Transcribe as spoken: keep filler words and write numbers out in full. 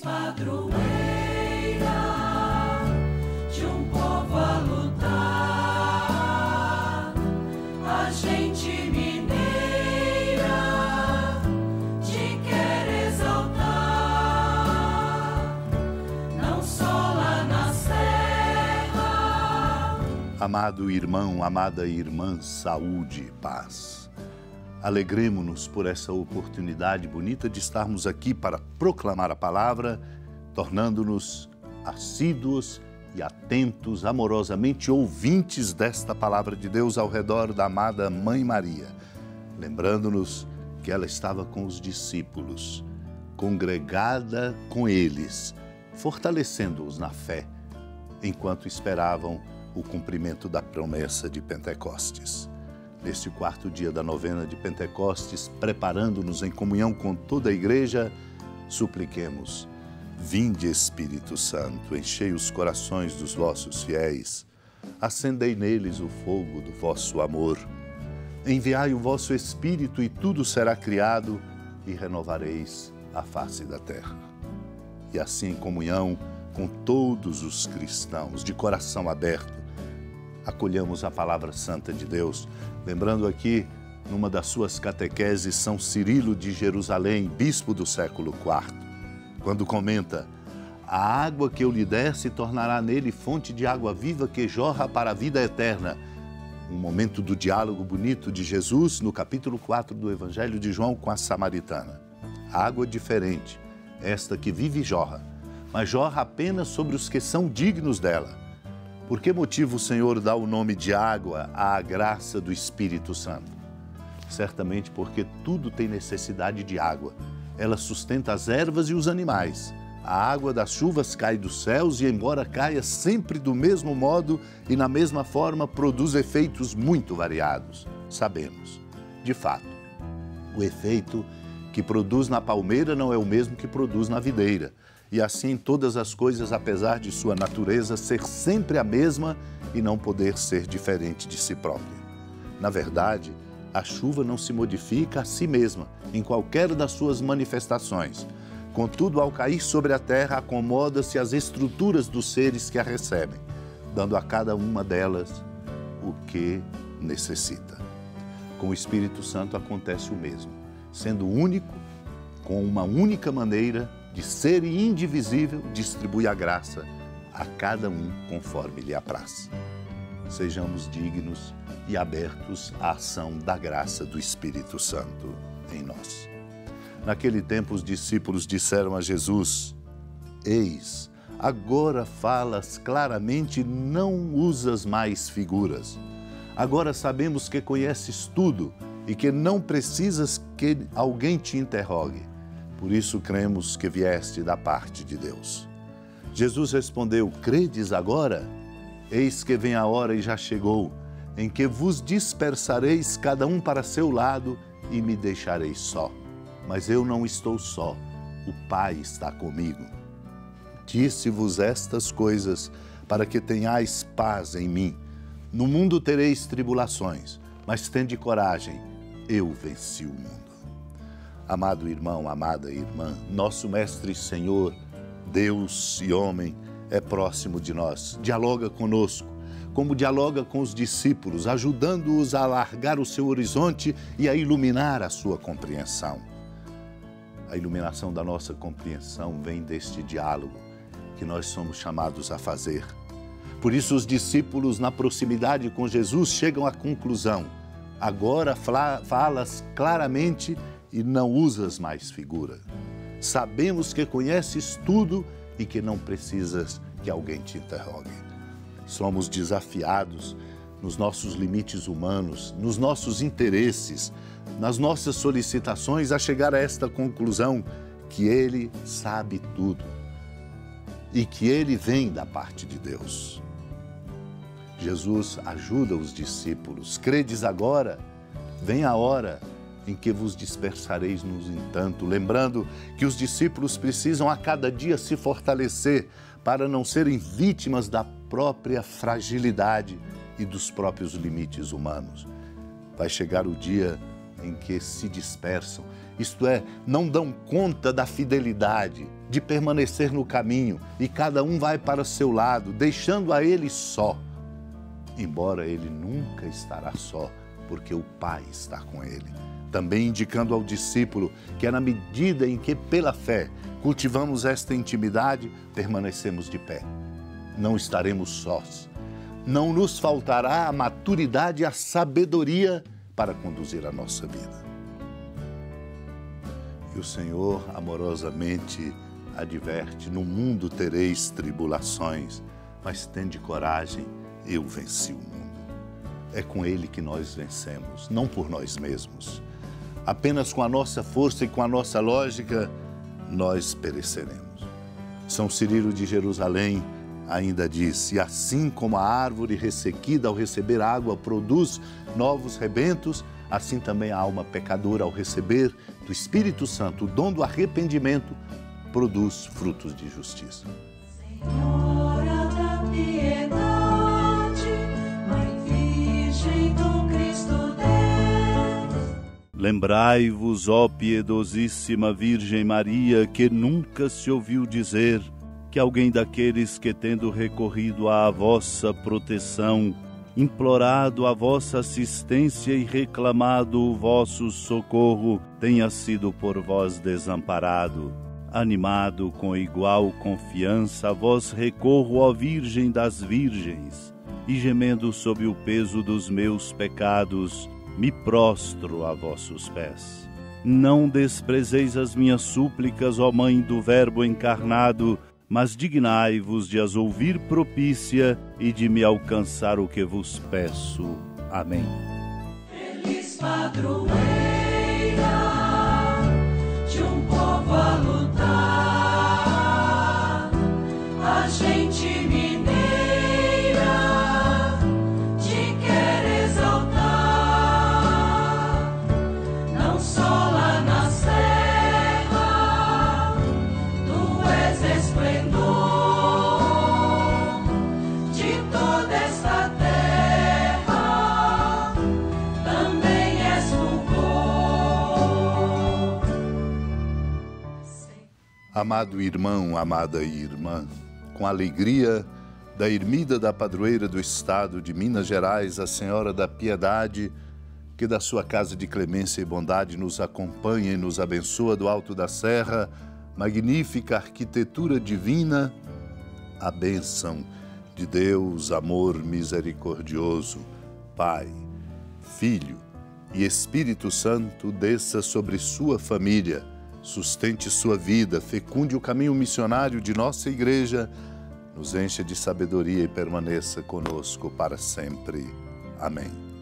padroeira de um povo a lutar, a gente mineira te quer exaltar, não só lá na serra. Amado irmão, amada irmã, saúde e paz. Alegremo-nos por essa oportunidade bonita de estarmos aqui para proclamar a palavra, tornando-nos assíduos e atentos, amorosamente ouvintes desta palavra de Deus ao redor da amada Mãe Maria, lembrando-nos que ela estava com os discípulos, congregada com eles, fortalecendo-os na fé, enquanto esperavam o cumprimento da promessa de Pentecostes. Neste quarto dia da novena de Pentecostes, preparando-nos em comunhão com toda a igreja, supliquemos: vinde, Espírito Santo, enchei os corações dos vossos fiéis, acendei neles o fogo do vosso amor. Enviai o vosso Espírito e tudo será criado e renovareis a face da terra. E assim, em comunhão com todos os cristãos, de coração aberto, acolhamos a palavra santa de Deus, lembrando aqui, numa das suas catequeses, São Cirilo de Jerusalém, bispo do século quarto, quando comenta: a água que eu lhe der se tornará nele fonte de água viva que jorra para a vida eterna. Um momento do diálogo bonito de Jesus no capítulo quatro do Evangelho de João com a samaritana. Água diferente, esta que vive e jorra, mas jorra apenas sobre os que são dignos dela. Por que motivo o Senhor dá o nome de água à graça do Espírito Santo? Certamente porque tudo tem necessidade de água. Ela sustenta as ervas e os animais. A água das chuvas cai dos céus e, embora caia sempre do mesmo modo e na mesma forma, produz efeitos muito variados. Sabemos, de fato, o efeito que produz na palmeira não é o mesmo que produz na videira. E assim todas as coisas, apesar de sua natureza ser sempre a mesma e não poder ser diferente de si própria. Na verdade, a chuva não se modifica a si mesma em qualquer das suas manifestações. Contudo, ao cair sobre a terra, acomoda-se às estruturas dos seres que a recebem, dando a cada uma delas o que necessita. Com o Espírito Santo acontece o mesmo, sendo único, com uma única maneira de ser e indivisível, distribui a graça a cada um conforme lhe apraz. Sejamos dignos e abertos à ação da graça do Espírito Santo em nós. Naquele tempo, os discípulos disseram a Jesus: eis, agora falas claramente e não usas mais figuras. Agora sabemos que conheces tudo e que não precisas que alguém te interrogue. Por isso cremos que vieste da parte de Deus. Jesus respondeu: credes agora? Eis que vem a hora e já chegou, em que vos dispersareis cada um para seu lado e me deixareis só. Mas eu não estou só, o Pai está comigo. Disse-vos estas coisas para que tenhais paz em mim. No mundo tereis tribulações, mas tende coragem, eu venci o mundo. Amado irmão, amada irmã, nosso Mestre e Senhor, Deus e homem, é próximo de nós, dialoga conosco, como dialoga com os discípulos, ajudando-os a alargar o seu horizonte e a iluminar a sua compreensão. A iluminação da nossa compreensão vem deste diálogo que nós somos chamados a fazer. Por isso os discípulos, na proximidade com Jesus, chegam à conclusão: agora falas claramente e não usas mais figura. Sabemos que conheces tudo e que não precisas que alguém te interrogue. Somos desafiados nos nossos limites humanos, nos nossos interesses, nas nossas solicitações, a chegar a esta conclusão que Ele sabe tudo e que Ele vem da parte de Deus. Jesus ajuda os discípulos: credes agora? Vem a hora em que vos dispersareis no entanto, lembrando que os discípulos precisam a cada dia se fortalecer para não serem vítimas da própria fragilidade e dos próprios limites humanos. Vai chegar o dia em que se dispersam isto é, não dão conta da fidelidade, de permanecer no caminho, e cada um vai para seu lado, deixando a ele só. Embora ele nunca estará só, porque o Pai está com ele. Também indicando ao discípulo que é na medida em que, pela fé, cultivamos esta intimidade, permanecemos de pé. Não estaremos sós. Não nos faltará a maturidade e a sabedoria para conduzir a nossa vida. E o Senhor amorosamente adverte: no mundo tereis tribulações, mas tende coragem, eu venci o mundo. É com Ele que nós vencemos, não por nós mesmos. Apenas com a nossa força e com a nossa lógica, nós pereceremos. São Cirilo de Jerusalém ainda diz: e assim como a árvore ressequida ao receber água produz novos rebentos, assim também a alma pecadora ao receber do Espírito Santo o dom do arrependimento produz frutos de justiça. Senhora da piedade, Mãe Virgem do Cristo Deus. Lembrai-vos, ó piedosíssima Virgem Maria, que nunca se ouviu dizer que alguém daqueles que, tendo recorrido à vossa proteção, implorado a vossa assistência e reclamado o vosso socorro, tenha sido por vós desamparado. Animado com igual confiança, a vós recorro, ó Virgem das Virgens, e gemendo sob o peso dos meus pecados, me prostro a vossos pés. Não desprezeis as minhas súplicas, ó Mãe do Verbo encarnado, mas dignai-vos de as ouvir propícia e de me alcançar o que vos peço. Amém. Feliz padroeira de um povo a lutar, a gente mineira te quer exaltar, não só lá na serra, tu és esplendor de toda esta terra, também és fulgor. Amado irmão, amada irmã, com a alegria da ermida da padroeira do estado de Minas Gerais, a Senhora da Piedade, que da sua casa de clemência e bondade nos acompanha e nos abençoa do alto da serra, magnífica arquitetura divina, a bênção de Deus, amor misericordioso, Pai, Filho e Espírito Santo desça sobre sua família, sustente sua vida, fecunde o caminho missionário de nossa igreja, nos encha de sabedoria e permaneça conosco para sempre. Amém.